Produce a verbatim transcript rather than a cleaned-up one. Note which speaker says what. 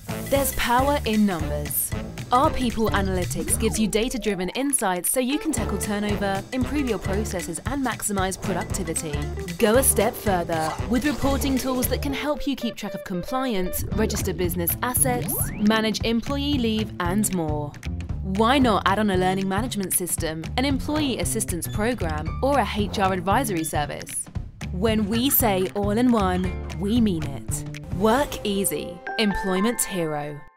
Speaker 1: There's power in numbers. Our People Analytics gives you data-driven insights so you can tackle turnover, improve your processes and maximize productivity. Go a step further with reporting tools that can help you keep track of compliance, register business assets, manage employee leave and more. Why not add on a learning management system, an employee assistance program or a H R advisory service? When we say all in one, we mean it. Work easy. Employment hero.